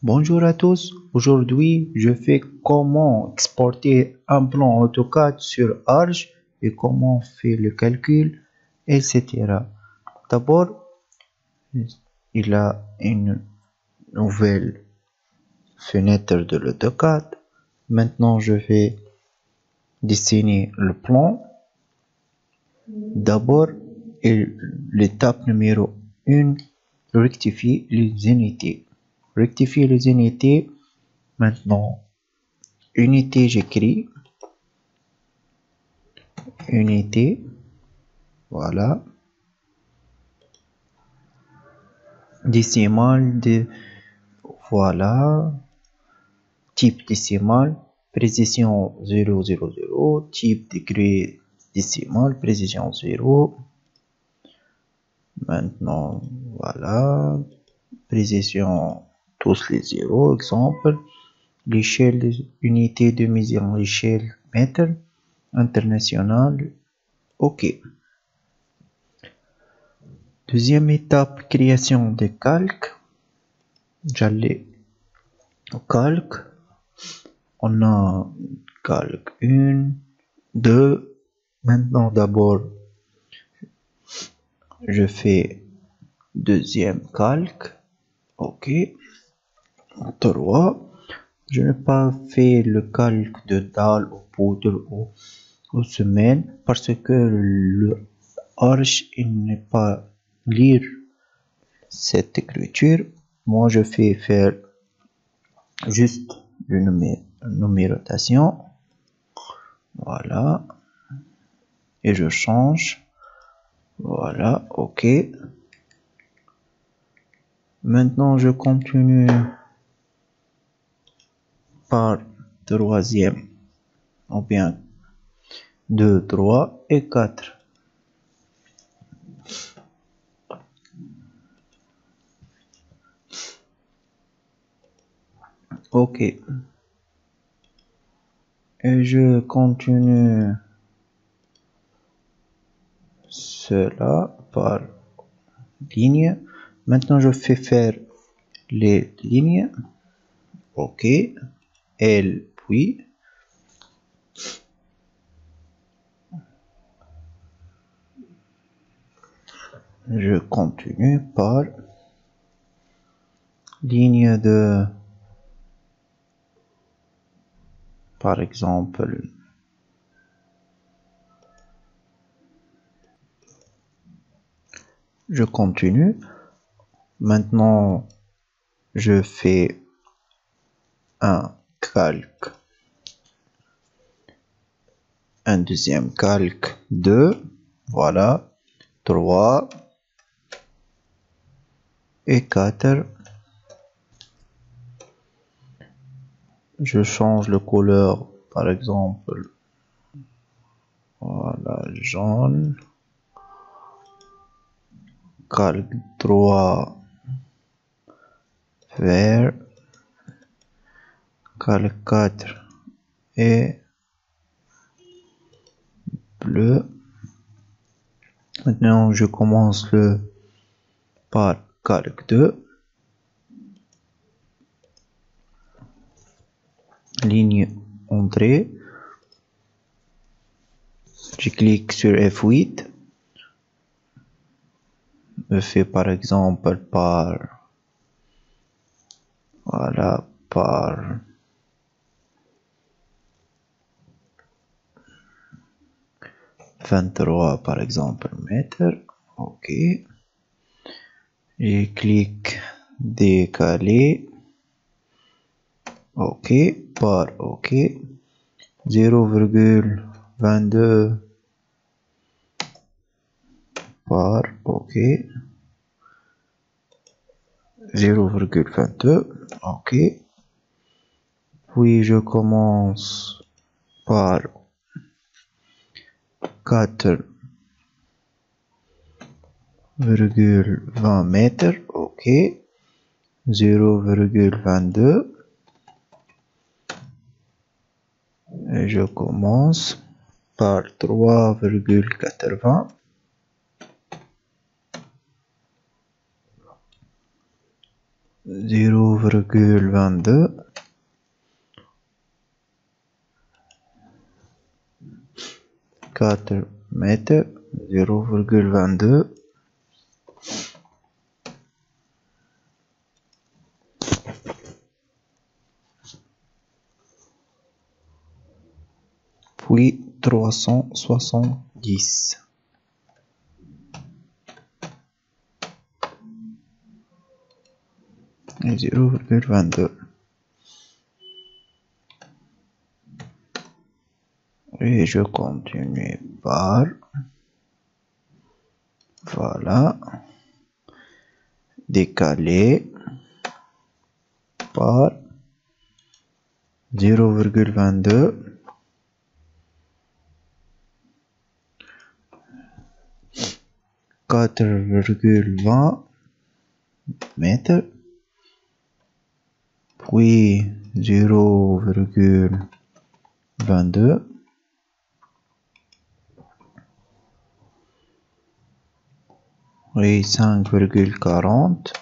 Bonjour à tous, aujourd'hui je fais comment exporter un plan AutoCAD sur Arch et comment on fait le calcul, etc. D'abord, il a une nouvelle fenêtre de l'AutoCAD. Maintenant je vais dessiner le plan. D'abord, l'étape numéro 1, rectifier les unités. Rectifier les unités. Maintenant, unité, j'écris unité, voilà, décimale de, voilà, type décimal, précision 000, type degré décimal, précision 0. Maintenant, voilà, précision tous les zéros, exemple, l'échelle unité de mesure, l'échelle mètre, international, ok. Deuxième étape, création de calque. J'allais au calque. On a calque 1, 2. Maintenant, d'abord, je fais deuxième calque. Ok. 3. Je n'ai pas fait le calque de dalle ou poudre ou semelle parce que le Arch il n'est pas lire cette écriture. Moi, je fais faire juste une numérotation. Voilà. Et je change. Voilà. OK. Maintenant, je continue par troisième. Ou bien 2, 3 et 4. OK. Et je continue cela par ligne. Maintenant, je fais faire les lignes. OK. L, puis je continue par ligne de, par exemple, je continue. Maintenant, je fais un calque, un deuxième calque, 2, voilà, 3 et 4. Je change le couleur, par exemple, voilà, jaune, calque 3, vert, calque 4 et bleu. Maintenant, je commence par calque 2, ligne entrée. Je clique sur F8. Je fais par exemple par, voilà, par 23 par exemple mètre. OK. Je clique décaler. OK. Par OK. 0,22 par OK. 0,22. OK. Puis je commence par 4,20 mètres. OK. 0,22. Et je commence par 3,80. 0,22 4 mètres 0,22 puis 370 et 0,22 et je continue par voilà décaler par 0,22 4,20 mètres puis 0,22 et 5,40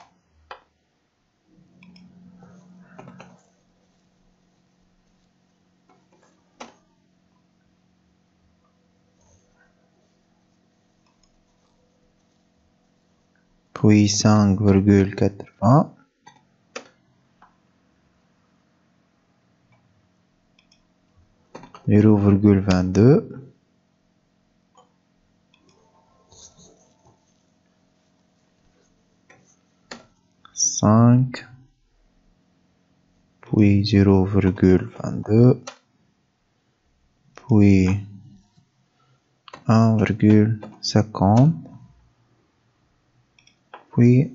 puis 5,80 0,22 5 puis 0,22 puis 1,50 puis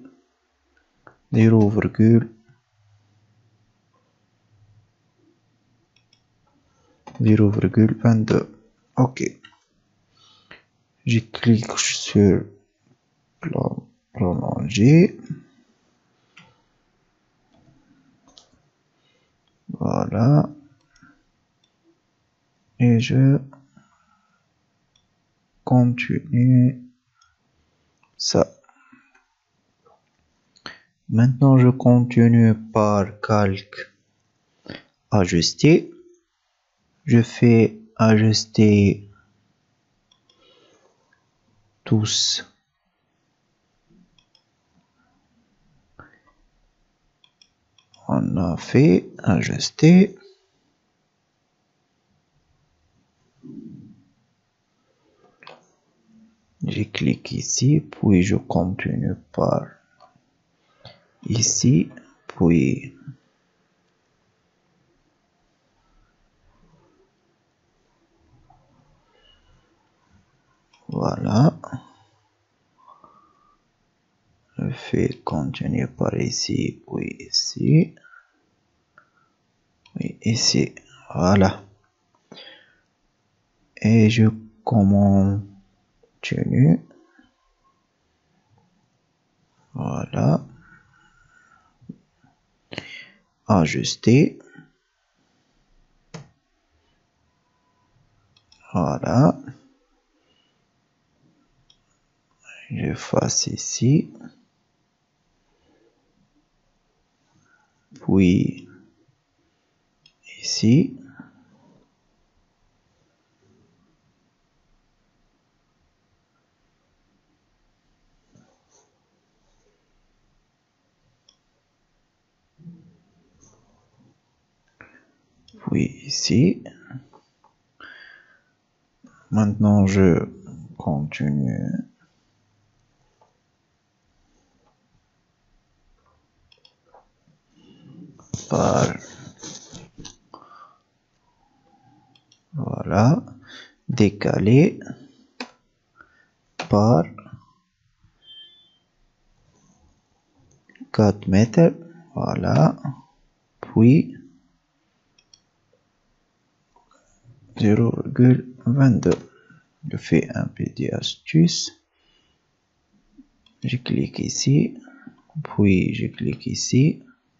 0,22 ok je clique sur prolonger voilà et je continue ça. Maintenant je continue par calque ajuster. Je fais ajuster tous. On a fait ajuster. Je clique ici, puis je continue par ici, puis voilà. Je fais continuer par ici, puis ici, puis ici, voilà. Et je continue, voilà. Ajuster, voilà. J'efface ici, puis ici, puis ici. Maintenant je continue par voilà décaler par 4 mètres voilà puis 0,22 je fais un petit astuce je clique ici puis je clique ici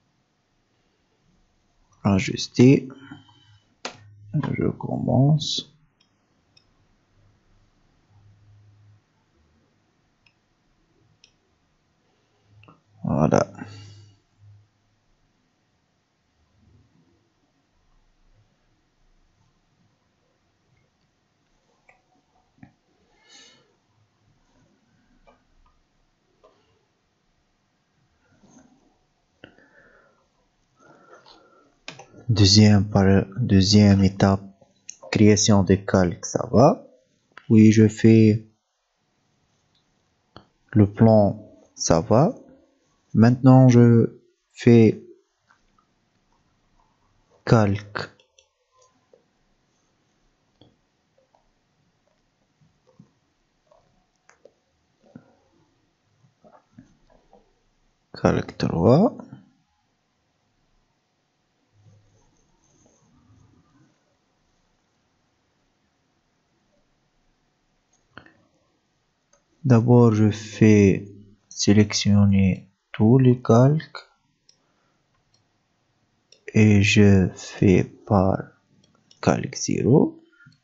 ajuster je commence voilà Deuxième étape, création de calque, ça va. Puis je fais le plan, ça va. Maintenant, je fais calque. Calque 3. D'abord, je fais sélectionner tous les calques et je fais par calque 0.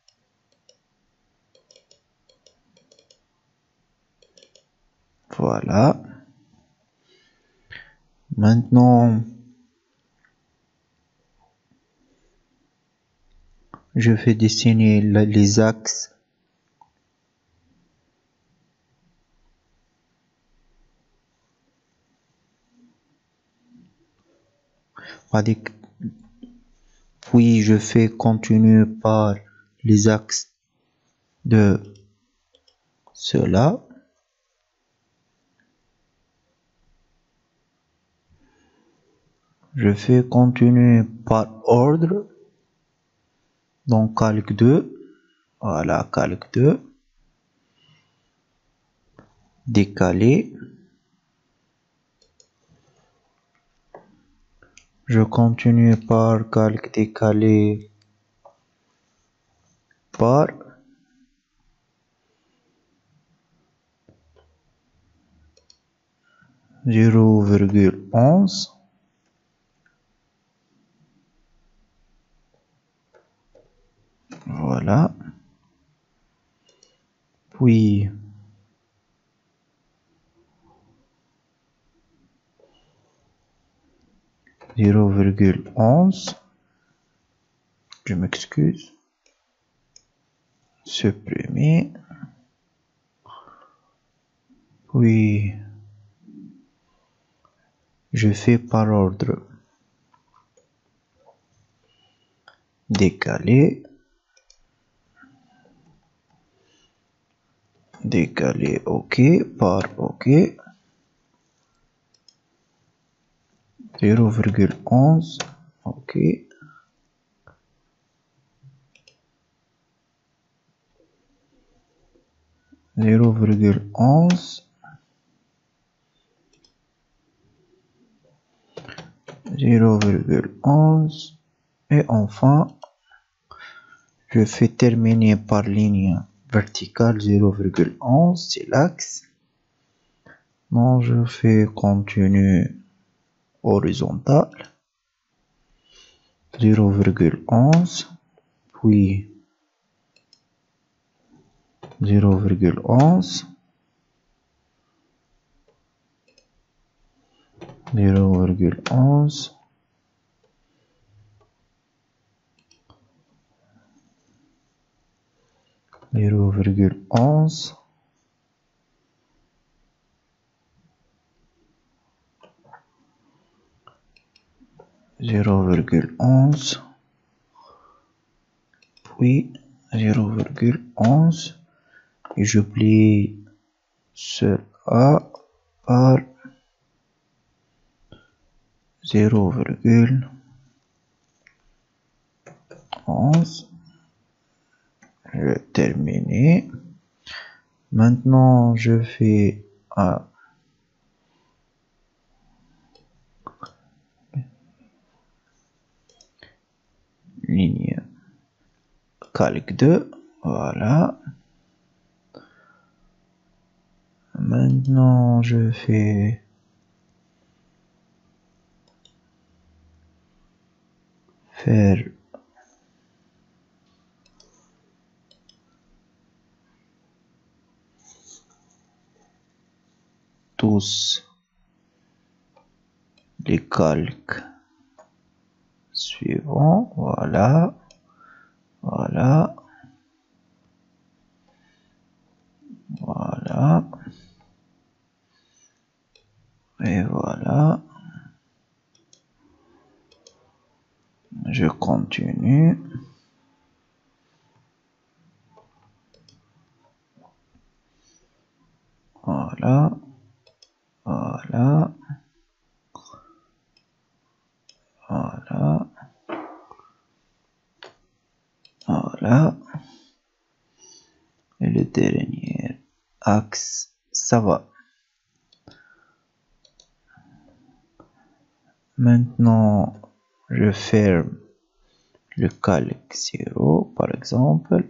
Voilà. Maintenant, je fais dessiner les axes. Puis je fais continuer par les axes de cela. Je fais continuer par ordre. Donc calque 2. Voilà, calque 2. Décaler. Je continue par calque décalé par 0,11. Voilà. Puis 0,11. Je m'excuse. Supprimer. Puis je fais par ordre. Décaler. Décaler OK par OK. 0,11. OK. 0,11. 0,11. Et enfin, je fais terminer par ligne verticale 0,11, c'est l'axe. Non, je fais continu horizontal 0,11, puis 0,11, 0,11, 0,11, 0,11, puis 0,11 et je plie cela par 0,11. Je vais terminer. Maintenant, je fais un ligne calque 2. Voilà. Maintenant, je fais faire tous les calques suivants. Voilà. Voilà. Voilà. Et voilà. Je continue. Voilà. Voilà. Voilà. Voilà. Et le dernier axe, ça va. Maintenant, je ferme le calque 0, par exemple.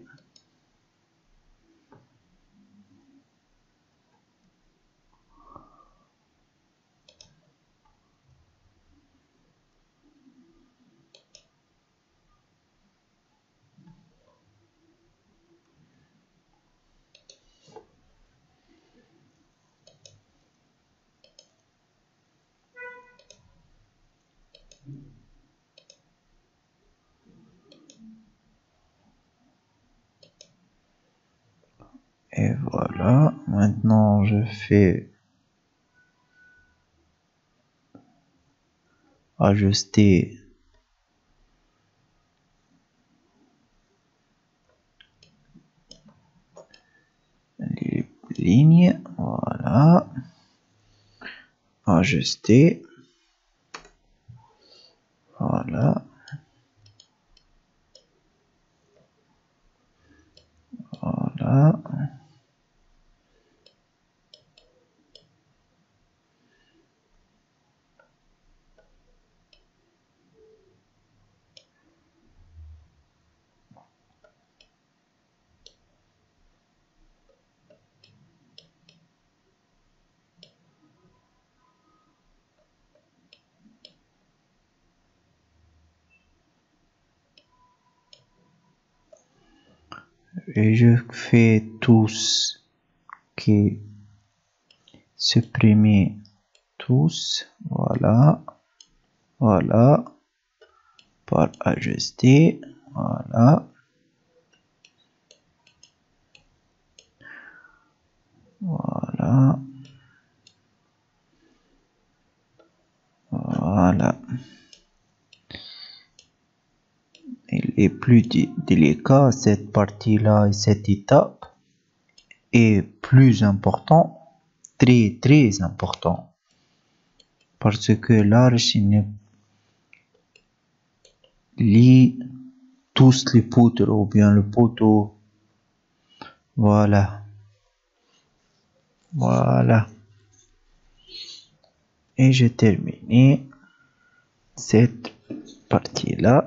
Et voilà. Maintenant, je fais ajuster les lignes. Voilà. Ajuster. Voilà. Voilà. Et je fais tous qui supprimer tous. Voilà. Voilà. Par ajuster. Voilà. Voilà. Voilà. Il est plus délicat, cette partie-là et cette étape est plus important, très important, parce que l'arche lie tous les poutres ou bien le poteau. Voilà. Voilà. Et j'ai terminé cette partie-là.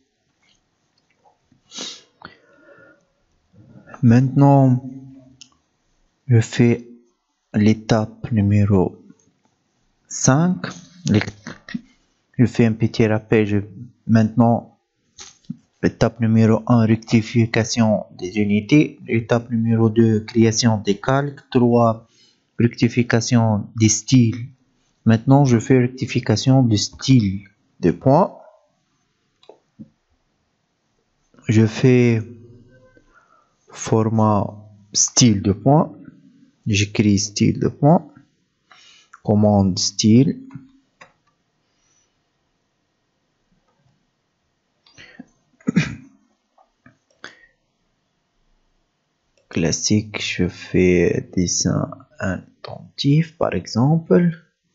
Maintenant, je fais l'étape numéro 5. Je fais un petit rappel. Maintenant, l'étape numéro 1, rectification des unités. L'étape numéro 2, création des calques. 3, rectification des styles. Maintenant, je fais rectification du style de points. Je fais format style de points. J'écris style de points. Commande style. Classique, je fais dessin intentif par exemple.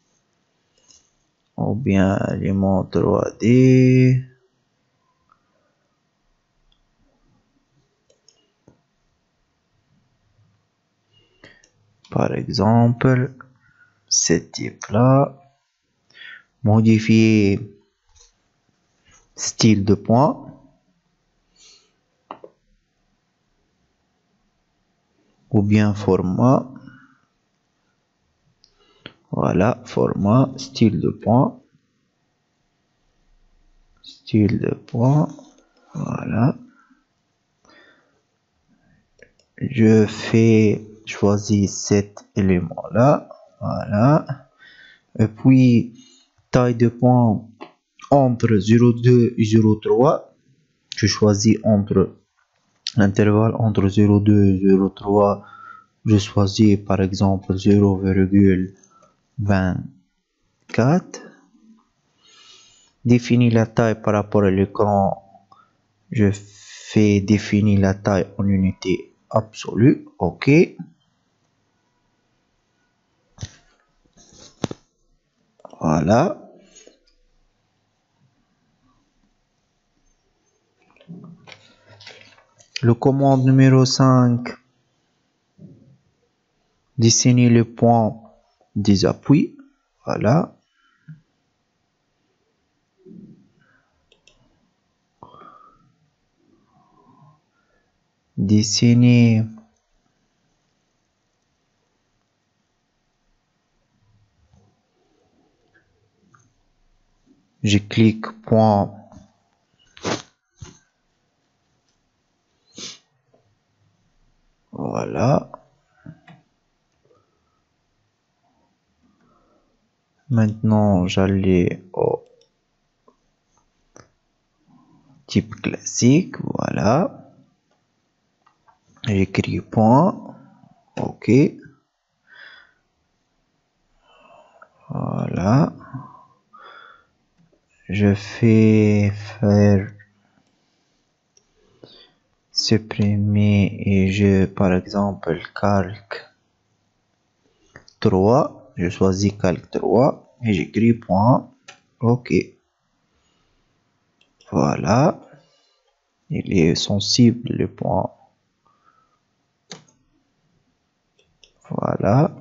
Ou bien élément 3D. Par exemple, ce type-là. Modifier style de points. Ou bien format. Voilà, format, style de points. Style de points. Voilà. Je fais choisir cet élément-là. Voilà. Et puis, taille de point entre 0,2 et 0,3. Je choisis entre l'intervalle entre 0,2 et 0,3. Je choisis par exemple 0,24. Définis la taille par rapport à l'écran. Je fais définir la taille en unité absolue. OK. Voilà. Le commande numéro 5. Dessiner le point des appuis. Voilà. Dessiner je clique point. Voilà. Maintenant, j'allais au type classique. Voilà. J'écris point. OK. Voilà. Je fais faire supprimer et je, par exemple, calque 3. Je choisis calque 3 et j'écris point. OK. Voilà. Il est sensible le point. Voilà.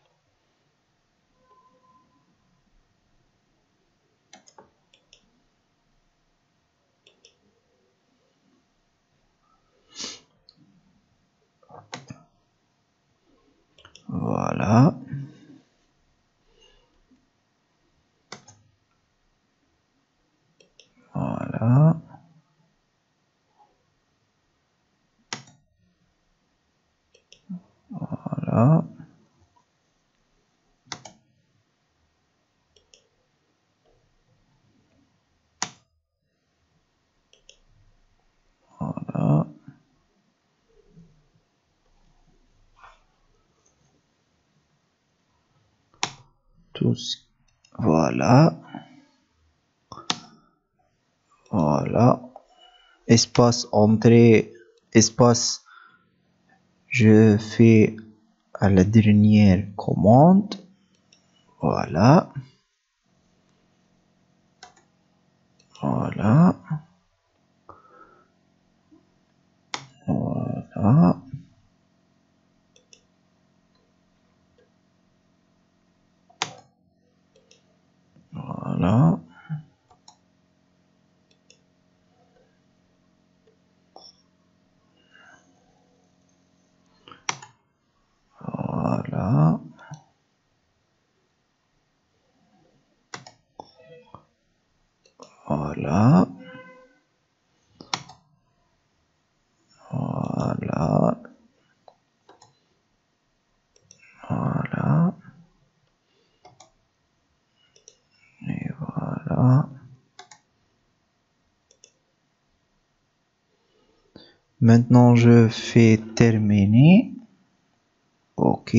Voilà. Voilà. Voilà. Voilà. Tous. Voilà. Voilà. Espace entrée. Espace. Je fais à la dernière commande. Voilà. Voilà. Voilà. Voilà. Voilà. Voilà. Voilà. Voilà. Et voilà. Maintenant, je fais terminer. OK.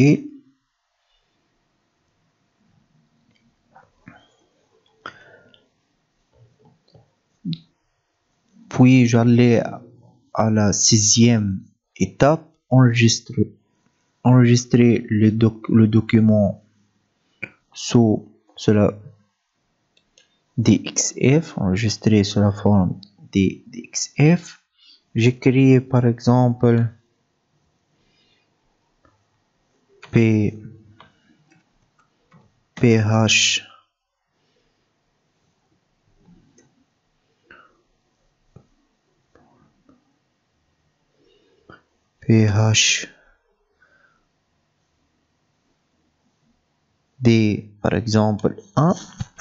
Puis, j'allais à la 6e étape, enregistrer le document sous la DXF, enregistrer sous la forme DXF. J'écris par exemple PH D par exemple 1.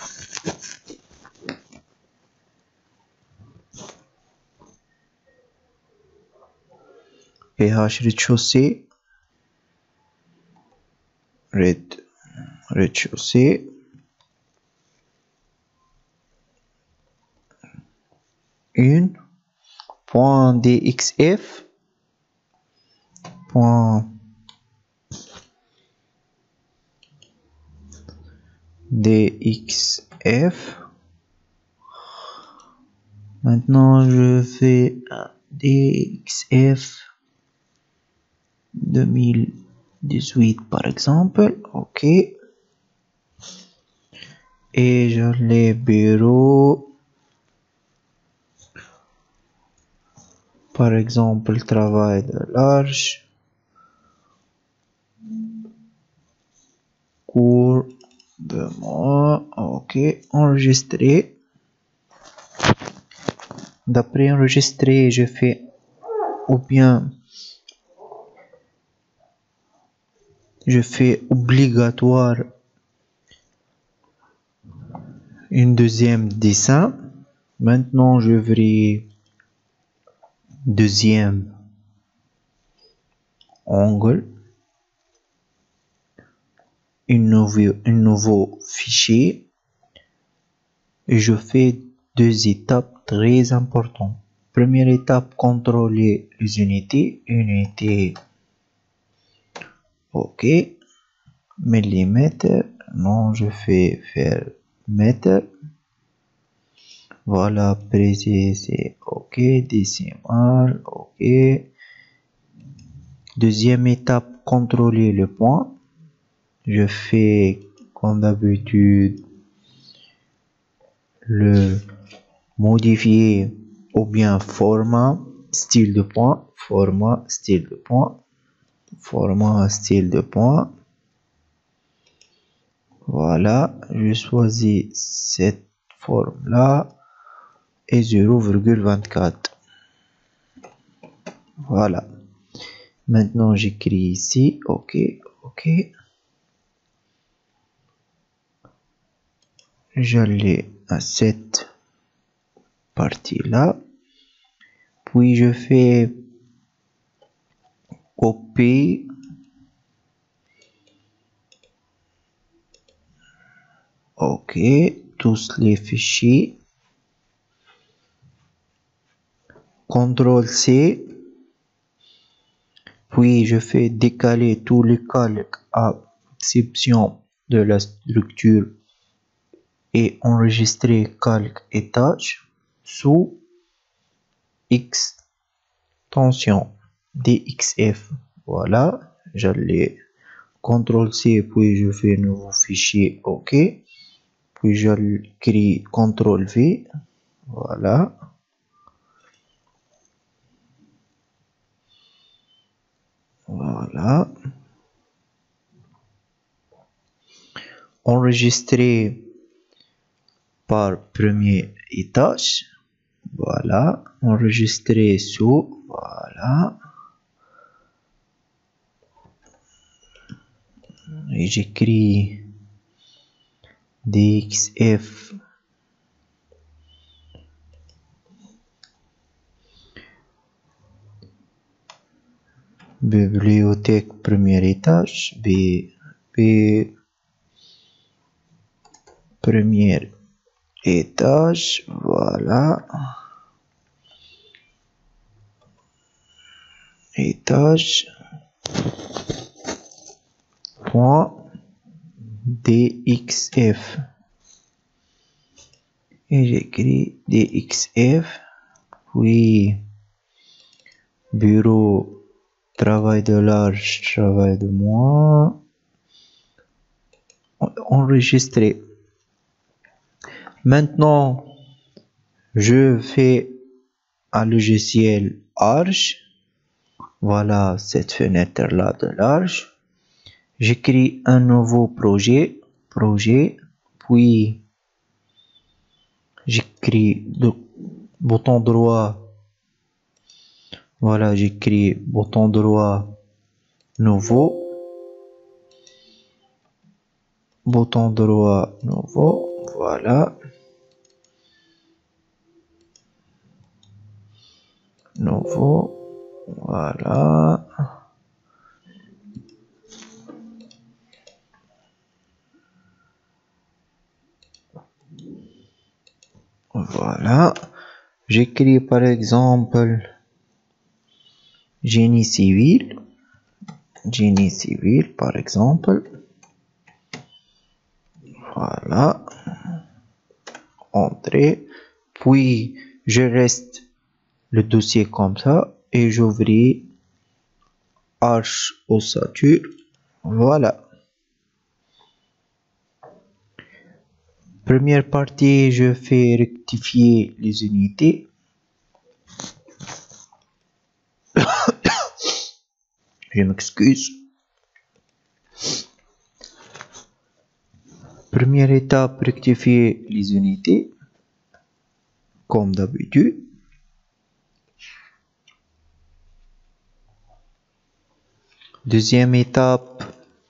PH rez-de-chaussée, rez-de-chaussée, une, point DXF, point DXF, Maintenant, je fais un DXF 2018 par exemple. OK. Et je les bureaux. Par exemple, travail de large. Cours de mois. OK. Enregistrer. D'après enregistrer, je fais ou bien je fais obligatoire une deuxième dessin. Maintenant, je vais deuxième angle, un nouveau fichier et je fais deux étapes très importantes. Première étape, contrôler les unités. Unité, OK. Millimètre, non, je fais faire mètre. Voilà, précis, OK. Décimal, OK. Deuxième étape, contrôler le point. Je fais comme d'habitude le modifier ou bien format, style de point, format, style de point, format, style de point. Voilà, je choisis cette forme-là et 0,24. Voilà. Maintenant, j'écris ici, OK, OK. J'allais à cette partie-là. Puis, je fais copier. OK, tous les fichiers. CTRL-C. Puis, je fais décaler tous les calques à exception de la structure et enregistrer calque et tâche sous extension DXF. Voilà, j'allais CTRL-C, puis je fais un nouveau fichier, OK. Puis j'écris CTRL-V. Voilà. Voilà. Enregistrer par premier étage. Voilà. Enregistrer sous. Voilà. Et j'écris DXF. Bibliothèque premier étage. B premier étage. Voilà. Étage. Point DXF. Et j'écris DXF. Puis bureau, travail de large, travail de mois. Enregistrer. Maintenant, je fais un logiciel Arch. Voilà cette fenêtre-là de large. J'écris un nouveau projet, puis j'écris le bouton droit. Voilà, j'écris bouton droit, nouveau. Bouton droit, nouveau. Voilà. Nouveau. Voilà. Voilà. J'écris par exemple génie civil. Génie civil par exemple. Voilà. Entrée. Puis Je reste le dossier comme ça et j'ouvris arche ossature. Voilà. Première partie, je fais rectifier les unités. Je m'excuse. Première étape, rectifier les unités. Comme d'habitude. Deuxième étape.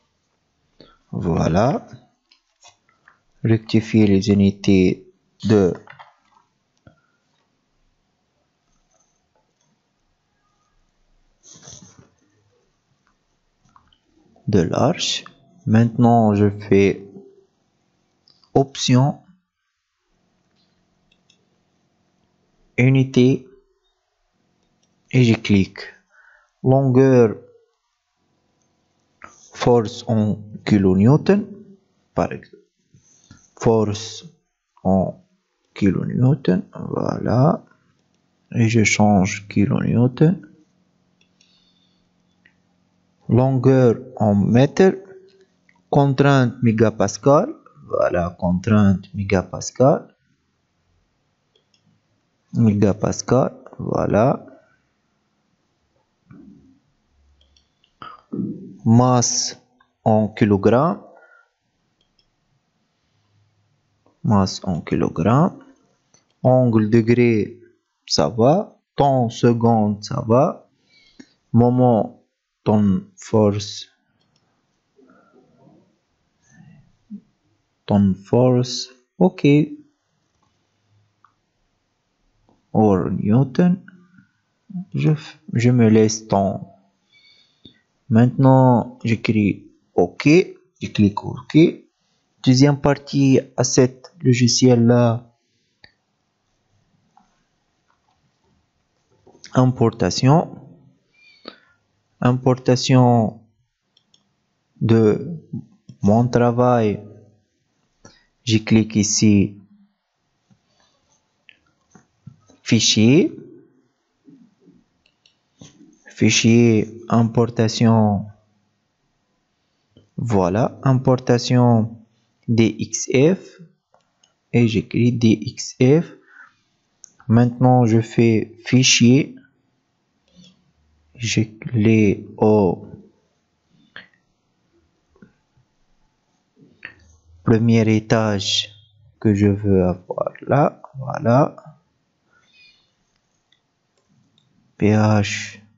Voilà. Rectifier les unités de l'arche. Maintenant, je fais option, unité et je clique. Longueur, force en kilonewton, par exemple. Force en kilonewton, voilà. Et je change kilonewton. Longueur en mètre. Contrainte mégapascal. Voilà, contrainte mégapascal. Mégapascal, voilà. Masse en kilogrammes. Masse en kilogrammes. Angle degré, ça va. Temps seconde, ça va. Moment, ton force. Ton force, ok. Or Newton, je me laisse temps. Maintenant, j'écris OK, je clique OK. Deuxième partie à cet logiciel-là, importation. Importation de mon travail. Je clique ici, fichier. Fichier, importation. Voilà, importation DXF. Et j'écris DXF. Maintenant, je fais fichier. Je l'ai au premier étage que je veux avoir là. Voilà. PH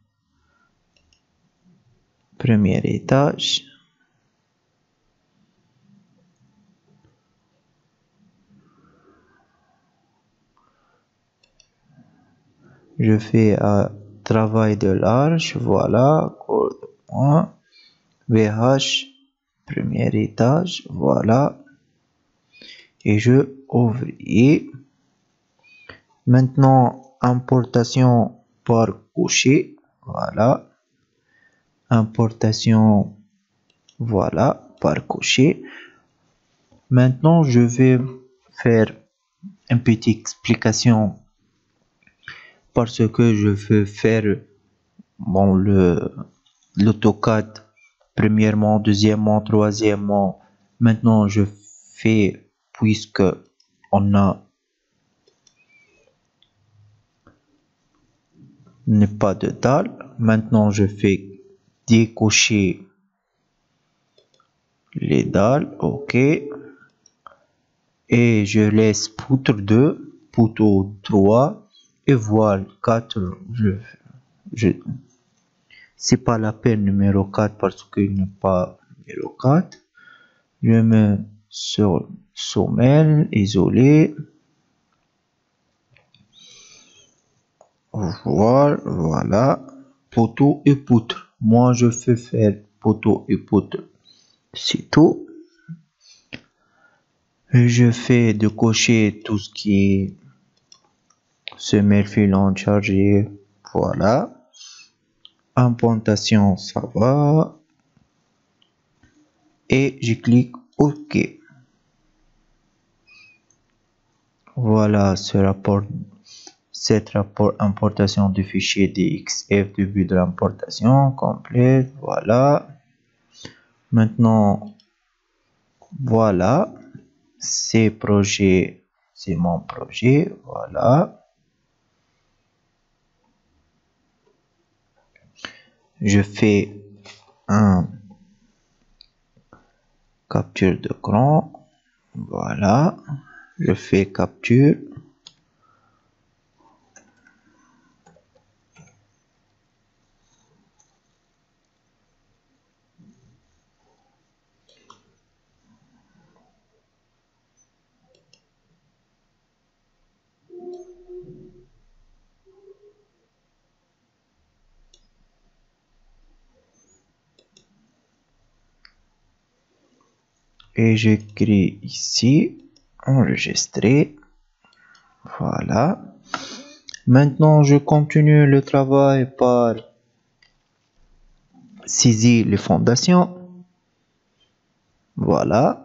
premier étage. Je fais un travail de large, voilà, code point, VH, premier étage, voilà, et je ouvrier. Maintenant, importation par cocher, voilà, importation, voilà, par cocher. Maintenant, je vais faire une petite explication parce que je veux faire bon, l'AutoCAD premièrement, deuxièmement, troisièmement. Maintenant, je fais, puisque on a pas de dalle, maintenant je fais décocher les dalles, ok. Et je laisse poutre 2, poteau 3 et voile 4. C'est pas la peine numéro 4 parce qu'il n'est pas numéro 4. Je mets sur sommeil, isolé. Voilà. Poteau et poutre. Moi, je fais faire poteau et poutre. C'est tout. Et je fais de cocher tout ce qui est semelle filante chargée. Voilà. Implantation, ça va. Et je clique OK. Voilà ce rapport Cet rapport importation du fichier DXF, début de l'importation complète, voilà. Maintenant, voilà, ces projets, c'est mon projet, voilà. Je fais un capture d'écran, voilà. Je fais capture. Et j'écris ici, enregistrer. Voilà. Maintenant, je continue le travail par saisir les fondations. Voilà.